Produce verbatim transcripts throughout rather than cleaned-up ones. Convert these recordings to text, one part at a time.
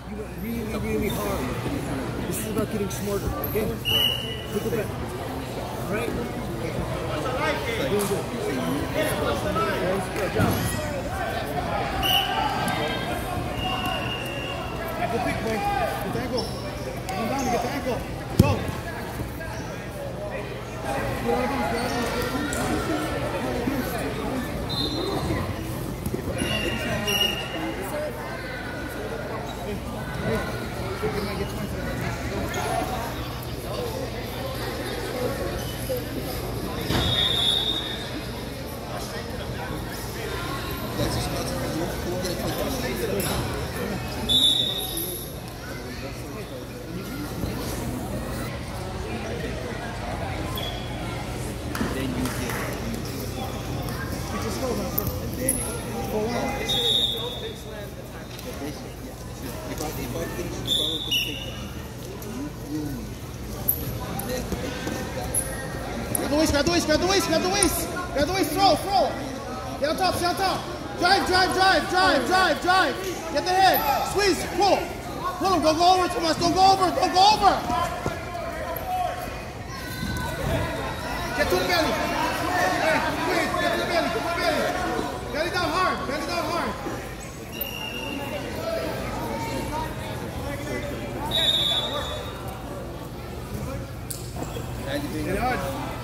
You went really, really hard. This is about getting smarter, okay? Take it back. All right? Doing good. Good job. Good pick, boy. Get the ankle. Come down and get the ankle. Go. Get out of bounds, get out of bounds, get out of bounds. Hey, hey, you might get twenty for that. Grab the waist, grab the waist, grab the waist, grab the waist, throw, throw. Stay on top, stay on top. Drive, drive, drive, drive, drive, drive. Get the head, squeeze, pull. Pull him, don't go over too much, don't go over, don't go over. Get to the belly. Hey, squeeze, get to the belly, get to the belly. Belly down hard, belly down hard. Get it hard.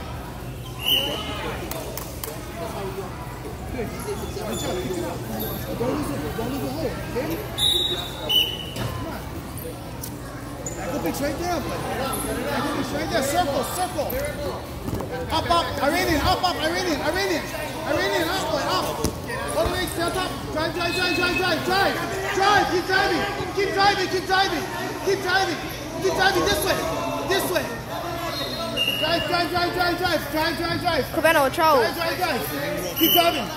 Good. Good job. Good job. Don't lose it. Don't lose the hole. Okay? Come on. Ankle picks right there. Ankle picks right there. Circle. Circle. Up, up. Iranian. Up, up. Iranian. Iranian. Iranian. Up, boy. Up. All the legs. Stay on top. Drive, drive, drive, drive, drive, drive. Drive. Keep driving. Keep driving. Keep driving. Keep driving. Keep driving this way. This way. Drive, drive, drive, drive, drive, drive, drive, drive. Corbeno, ciao. Drive, drive, drive. Keep driving.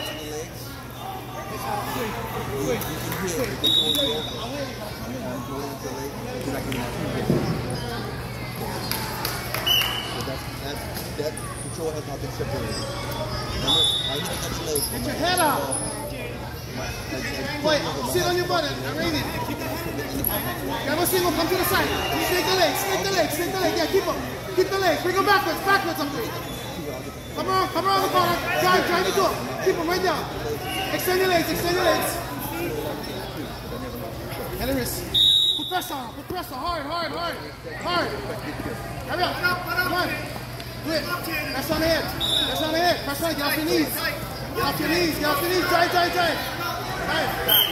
That control has not been separated. Remember, I touch his leg. Get your head out. Wait, sit on your butt. I'm reading. Grab a single, come to the side. Snake the leg, snake the leg, snake the leg. Yeah, keep them. Keep the leg. Bring them backwards, backwards up there. Come around, come around the corner. Drive, drive into it. Keep them right down. Extend your legs, extend your legs. And the wrist. Put pressure on, put pressure. Hard, hard, hard. Hard. Hurry up. Come on. Do it. Press on the head. Press on the head. Press on it. Get off your knees. Get off your knees. Get off your knees. Drive, drive, drive. Drive.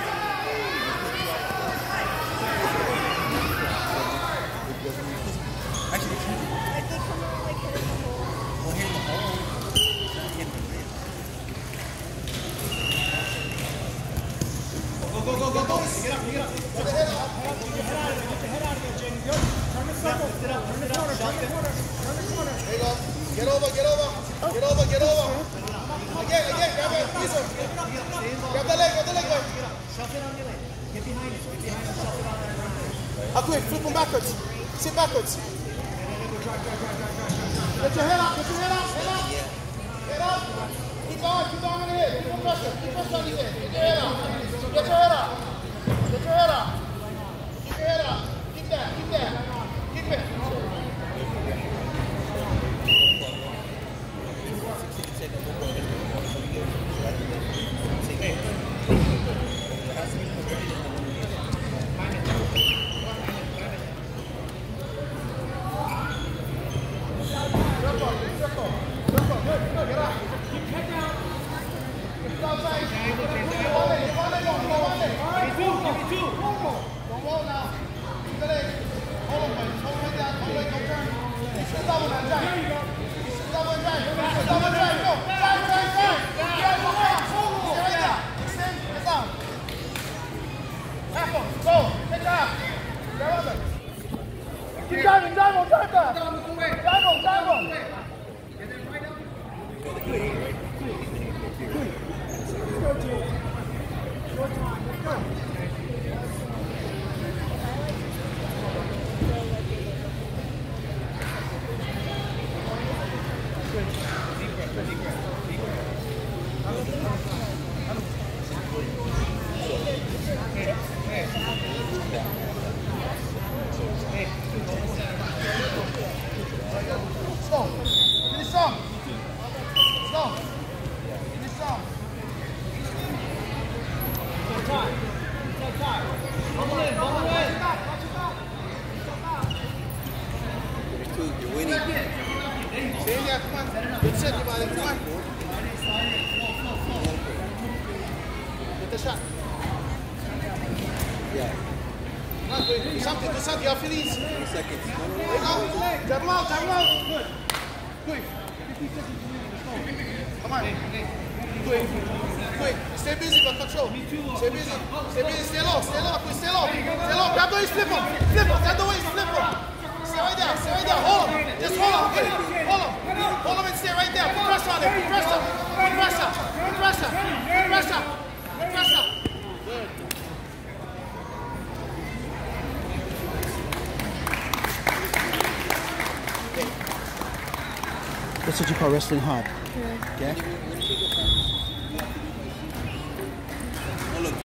Go, go, go, go. Get up, get up. Get your head out. Get your head out of there. Get your head out of there, Jamie. Good. Turn the circle. Turn it turn the corner. Turn the corner. Turn the corner. There you go. Get over, get over. Get over, get over. Again, again. Grab it. Easy. Grab the leg, grab the leg. Shove it on your leg. Get behind it. Get behind it. Shove it on there. Up quick. Flip them backwards. Sit backwards. Get your head up. Get your head up. Head up. Head up. Keep going. Keep going on the head. Keep pressure. Keep pressure on his head. Get your head up. Get your head up. Get your head up. Keep your head up. Keep that. Keep that. Keep it. Circle. Circle. Circle. Good. Good. Get up. Keep head down. Keep it outside. Don't roll now. Keep the leg. Hold on, boys. Hold right down. Hold right. Don't turn. Sit double and drive. Sit double and drive. Sit double and drive. Go. Drive, drive, drive. Drive, go down. Stay right down. Extend. Get down. Half them. Go. Take that. Grab on them. Keep driving. Drive on. Drive that. Drive on. Drive on. Short time. Let's go. Hey, hey. There's two. You're winning. Stay there, come on. Good set, you body. Come on. Get the shot. Yeah. Come on, do something, do something. You're Phillies. Three seconds. No, no, There you no. go. Drop him out, drop him out. Good. Quick. Come on. Quick. Quick. Stay busy, but control. Stay busy. Stay busy. Stay low. Stay low. Quick. Stay low. Stay low. Grab the waist. Flip him. Flip him. Grab the waist. Flip him. Stay right there. Stay right there. Hold him. Just hold him. Good. Hold him. Hold him and stay right there. Put pressure on him. Put pressure. Put pressure. Put pressure. Put pressure. Put pressure. Good. That's what you call wrestling hard. Yeah?